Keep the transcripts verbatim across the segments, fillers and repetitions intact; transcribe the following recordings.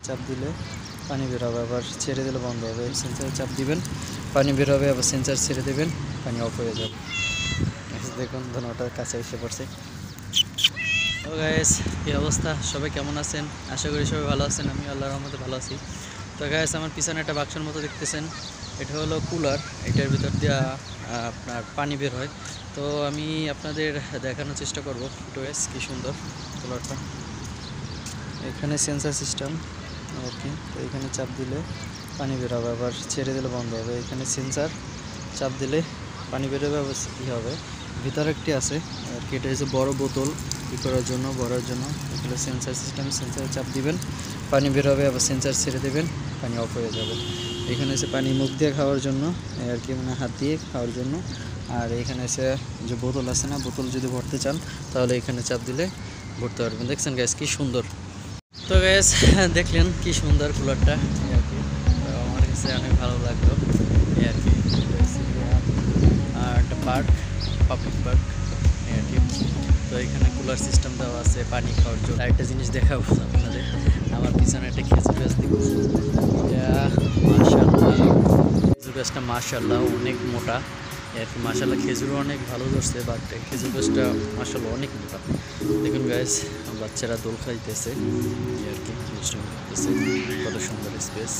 চাপ দিলে পানি বের হবে, আবার ছেড়ে দিলে বন্ধ হবে। সেন্সারে চাপ দিবেন, পানি বের হবে, আবার সেন্সার ছেড়ে দেবেন, পানি অফ হয়ে যাবে। দেখুন ধোঁয়াটার কাছে এসে পড়ছে। তো গাইস, কী অবস্থা, সবাই কেমন আছেন? আশা করি সবাই ভালো আছেন। আমি আল্লাহর রহমতে ভালো আছি। তো গাইস, আমার পিছনে একটা বাক্সের মতো দেখতেছেন, এটা হলো কুলার। এটার ভিতর দিয়ে আপনার পানি বের হয়। তো আমি আপনাদের দেখানোর চেষ্টা করব। গাইস, কী সুন্দর কুলারটা। এখানে সেন্সার সিস্টেম আর কি। তো এখানে চাপ দিলে পানি বের হবে, আবার ছেড়ে দিলে বন্ধ হবে। এখানে সেন্সার চাপ দিলে পানি বের হবে, আবার কী হবে। ভিতরে একটি আছে আর কি, এটা হচ্ছে বড় বোতল ই করার জন্য, ভরার জন্য। এগুলো সেন্সার সিস্টেম, সেন্সারে চাপ দিবেন, পানি বের হবে, আবার সেন্সার ছেড়ে দেবেন, পানি অফ হয়ে যাবে। এখানে এসে পানি মুখ দিয়ে খাওয়ার জন্য আর কি, মানে হাত দিয়ে খাওয়ার জন্য। আর এখানে এসে যে বোতল আছে না, বোতল যদি ভরতে চান তাহলে এখানে চাপ দিলে ভরতে পারবেন। দেখছেন গ্যাস কি সুন্দর। তো গ্যাস দেখলেন কি সুন্দর কুলারটা আর কি, আমার কাছে অনেক ভালো লাগলো এই আর কি। আর একটা পার্ক, পাবলিক পার্ক এই আর কি। তো এখানে কুলার সিস্টেম দেওয়া আছে পানি খাওয়ার জন্য। একটা জিনিস দেখাবো আপনাদের, আমার পিছনে একটা খেজুর গাছ দেখছি, এটা মাশাআল্লাহ, খেজুর গাছটা মাশাআল্লাহ অনেক মোটা আর কি। মাশাআল্লাহ খেজুরও অনেক ভালো ধরছে, বাট খেজুর গাছটা মাশাআল্লাহ অনেক মোটা। দেখুন গাইস, বাচ্চারা দোল খাইতেছে আর কি, অনুষ্ঠান করতেছে। কত সুন্দর স্পেস,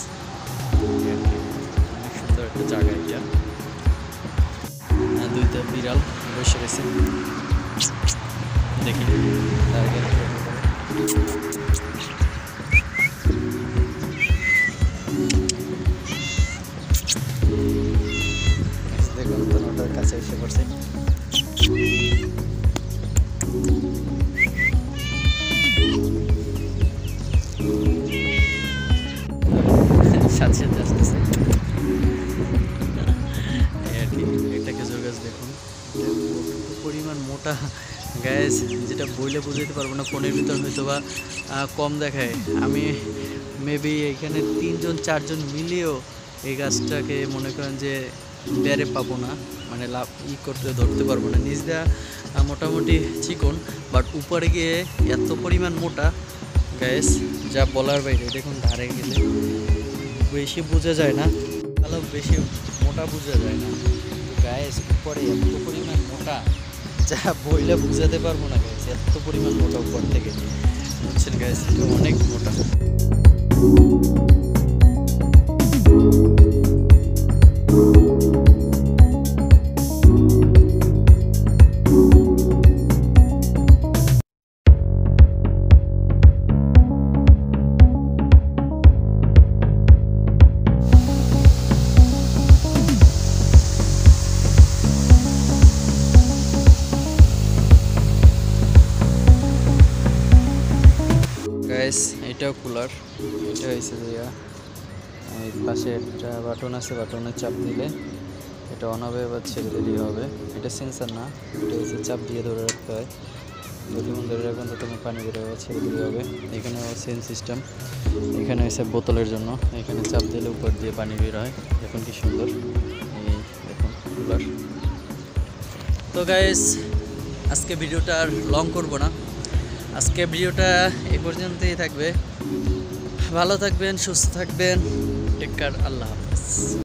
অনেক সুন্দর একটা জায়গা এটা। দুইটা বিড়াল বসে রয়েছে, দেখি দেখুন ওটার কাছে এসে পড়ছে। সাথে সাথে আসতেছে আর কি। একটা খেজুর গাছ দেখুন, পরিমাণ মোটা গ্যাস, যেটা বইলে বুঝাইতে পারবো না। ফোনের ভিতর হয়তো বা কম দেখায়। আমি মেবি এখানে তিনজন চারজন মিলিয়েও এই গাছটাকে মনে করেন যে বেড়ে পাবো না, মানে লাভ ই করতে ধরতে পারবো না। নিচ দেওয়া মোটামুটি চিকন, বাট উপরে গিয়ে এত পরিমাণ মোটা গ্যাস, যা বলার বাইরে। দেখুন ধারে গেলে বেশি বোঝা যায় না, ভালো বেশি মোটা বোঝা যায় না, গ্যাস উপরে এত পরিমাণ মোটা যা বইলে বুঝাতে পারবো না গ্যাস, এত পরিমাণ মোটা উপর থেকে, বুঝছেন গ্যাস, অনেক মোটা। গাইস, এটাও কুলার। এটা হয়েছে যে এই পাশে একটা বাটন আছে, বাটনে চাপ দিলে এটা অন হবে, বা ছেড়ে দিলেই হবে। এটা সেন্সার না, এটা হচ্ছে চাপ দিয়ে ধরে রাখতে হয়। যতক্ষণ ধরে রাখবেন ততক্ষণ পানি বেরোবে, বা ছেড়ে দিলেই হবে। এখানে সেন্স সিস্টেম, এখানে হচ্ছে বোতলের জন্য। এখানে চাপ দিলে উপর দিয়ে পানি বের হয়। দেখুন কি সুন্দর, এই দেখুন কুলার। তো গাইস, আজকে ভিডিওটা আর লং করবো না, আজকে ভিডিওটা এই পর্যন্তই থাকবে। ভালো থাকবেন, সুস্থ থাকবেন, টেক কেয়ার, আল্লাহ হাফেজ।